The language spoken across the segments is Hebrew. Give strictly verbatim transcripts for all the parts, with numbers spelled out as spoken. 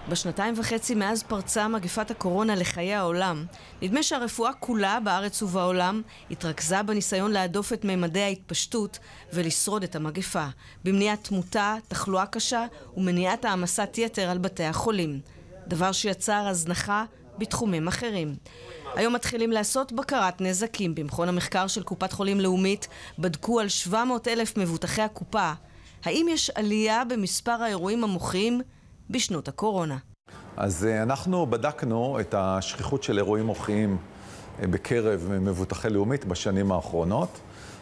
בשנתיים וחצי מאז פרצה מגפת הקורונה לחיי העולם, נדמה שהרפואה כולה בארץ ובעולם התרכזה בניסיון להדוף את ממדי ההתפשטות ולשרוד את המגפה, במניעת תמותה, תחלואה קשה ומניעת העמסת יתר על בתי החולים, דבר שיצר הזנחה בתחומים אחרים. היום מתחילים לעשות בקרת נזקים. במכון המחקר של קופת חולים לאומית בדקו על שבע מאות אלף מבוטחי הקופה. האם יש עלייה במספר האירועים המוחיים בשנות הקורונה? אז אנחנו בדקנו את השכיחות של אירועים מוחיים בקרב מבוטחי לאומית בשנים האחרונות,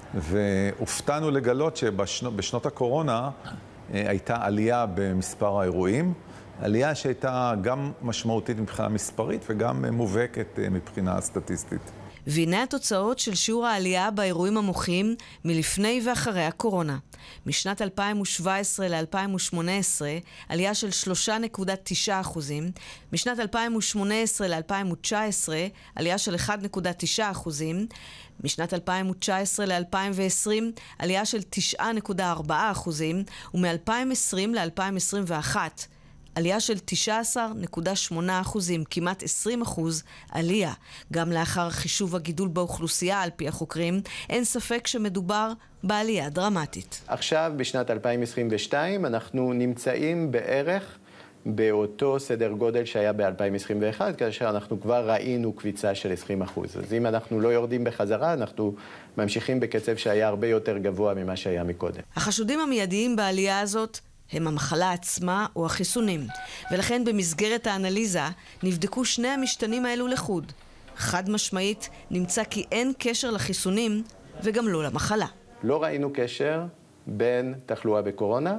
והופתענו לגלות שבשנות הקורונה הייתה עלייה במספר האירועים, עלייה שהייתה גם משמעותית מבחינה מספרית וגם מובהקת מבחינה סטטיסטית. והנה התוצאות של שיעור העלייה באירועים המוחיים מלפני ואחרי הקורונה. משנת אלפיים שבע עשרה ל-אלפיים שמונה עשרה עלייה של שלוש נקודה תשע אחוזים, משנת אלפיים שמונה עשרה ל-אלפיים תשע עשרה עלייה של אחת נקודה תשע אחוזים, משנת אלפיים תשע עשרה ל-אלפיים עשרים עלייה של תשע נקודה ארבע אחוזים, ומ-אלפיים עשרים ל-אלפיים עשרים ואחת עלייה של תשע עשרה נקודה שמונה אחוזים, כמעט עשרים אחוז עלייה. גם לאחר חישוב הגידול באוכלוסייה על פי החוקרים, אין ספק שמדובר בעלייה דרמטית. עכשיו, בשנת אלפיים עשרים ושתיים, אנחנו נמצאים בערך באותו סדר גודל שהיה ב-אלפיים עשרים ואחת, כאשר אנחנו כבר ראינו קביצה של עשרים אחוז. אז אם אנחנו לא יורדים בחזרה, אנחנו ממשיכים בקצב שהיה הרבה יותר גבוה ממה שהיה מקודם. החשודים המיידיים בעלייה הזאת הם המחלה עצמה או החיסונים, ולכן במסגרת האנליזה נבדקו שני המשתנים האלו לחוד. חד משמעית נמצא כי אין קשר לחיסונים וגם לא למחלה. לא ראינו קשר בין תחלואה בקורונה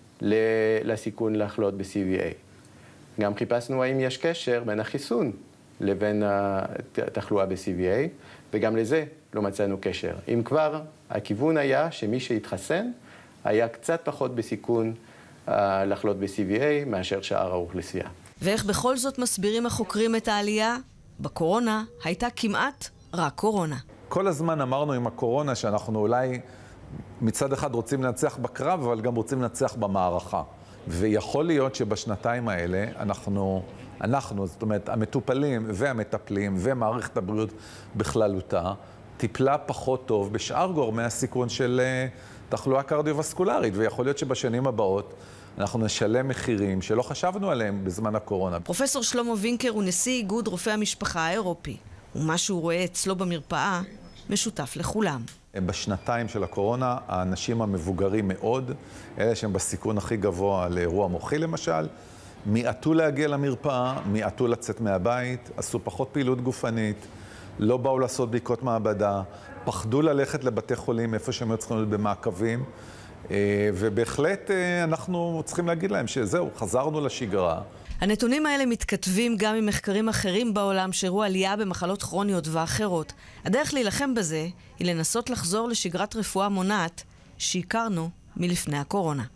לסיכון לחלות ב-סי וי איי. גם חיפשנו האם יש קשר בין החיסון לבין התחלואה ב-סי וי איי, וגם לזה לא מצאנו קשר. אם כבר, הכיוון היה שמי שהתחסן היה קצת פחות בסיכון לחלות ב-סי וי איי מאשר שאר האוכלוסייה. ואיך בכל זאת מסבירים החוקרים את העלייה? בקורונה הייתה כמעט רק קורונה. כל הזמן אמרנו עם הקורונה שאנחנו אולי מצד אחד רוצים לנצח בקרב, אבל גם רוצים לנצח במערכה. ויכול להיות שבשנתיים האלה אנחנו, אנחנו, זאת אומרת, המטופלים והמטפלים ומערכת הבריאות בכללותה, טיפלה פחות טוב בשאר גורמי הסיכון של תחלואה קרדיו-וסקולרית, ויכול להיות שבשנים הבאות אנחנו נשלם מחירים שלא חשבנו עליהם בזמן הקורונה. פרופסור שלמה וינקר הוא נשיא איגוד רופאי המשפחה האירופי, ומה שהוא רואה אצלו במרפאה משותף לכולם. בשנתיים של הקורונה, האנשים המבוגרים מאוד, אלה שהם בסיכון הכי גבוה לאירוע מוחי למשל, מיעטו להגיע למרפאה, מיעטו לצאת מהבית, עשו פחות פעילות גופנית, לא באו לעשות בדיקות מעבדה, פחדו ללכת לבתי חולים איפה שהם היו צריכים להיות במעקבים, ובהחלט אנחנו צריכים להגיד להם שזהו, חזרנו לשגרה. הנתונים האלה מתכתבים גם עם מחקרים אחרים בעולם שהראו עלייה במחלות כרוניות ואחרות. הדרך להילחם בזה היא לנסות לחזור לשגרת רפואה מונעת שהכרנו מלפני הקורונה.